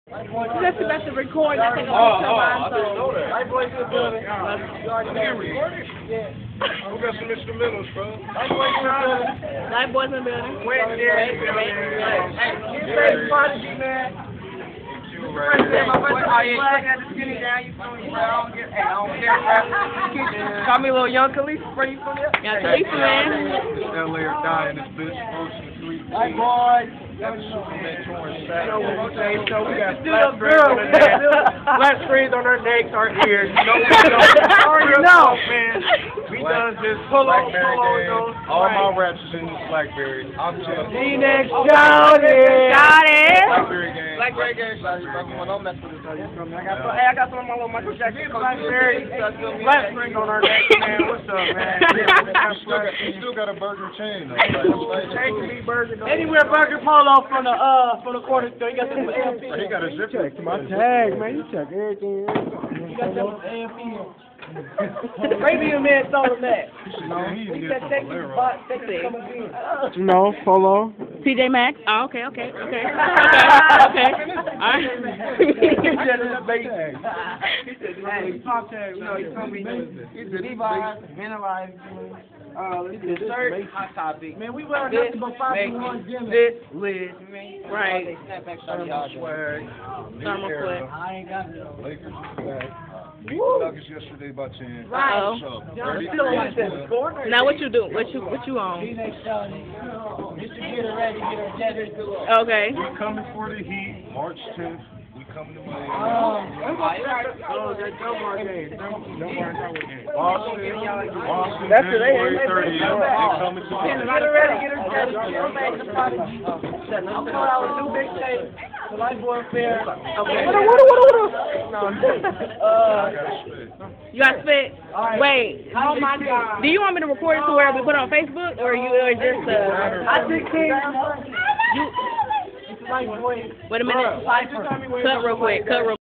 Just about to record, I think I'm going to I didn't so. know that. White boys in the building. You getting recorded? Yeah. We got some instrumentals, bro. White boys in the building. Light boys in the building. Wednesday. Hey, you say Prodigy, man. My first flag had the skinny down. You feel me? I don't get, hey, I don't care, bro. Call me a little young Khalifa. Where you from there? Yeah, Khalifa, man. LA or die in this bitch. Ocean 3. White boys. Superman torn sack. You know what we say? So we got flat screens on their necks. Flat screens on their necks, our ears. You know what we do? Already know, man. We done just pull on, All my raps is in this Blackberry. I'm just D-Nex Johnny. Got it. Blackberry gang. Blackberry gang. Don't mess with us. I got some of my little Michael Jackson Blackberry. Flat screens on our necks, man. What's up, man? You still got a burger chain, though. Anywhere Burger Polo from the corner store. You got some AMP. He got a zipper. My tag, man. You check everything. You got some AMP. Premium man sold him that. He said take his box, take his coming No, Polo. PJ Maxx. Oh, okay. Okay. All right. He said, top tag, you know, he told me he's the Levi's, Vanilla, this shirt, Hot Topic. Man, we wear nothing but 5-1 gym. This, Liz, man. Right. Snapback shot, swag. Thermal clip. I ain't got it. Lakers. Beat the Nuggets yesterday by 10. Uh-oh. So, I'm still on that score. Now what you do? What you on? Just to get her ready, get her jetted. Okay. We coming for the Heat, March 10th. We coming to Miami. Boston, That's today, January ain't it? 30th. They coming to Get Miami. her ready, get her jetted. I'm coming out with two big states. The Life Boy Fair. Okay. You got spit? Right. Wait. Oh my God. Do you want me to record it to where we put it on Facebook, or just I think you? It's Life Boy. Wait a minute. Cut real quick.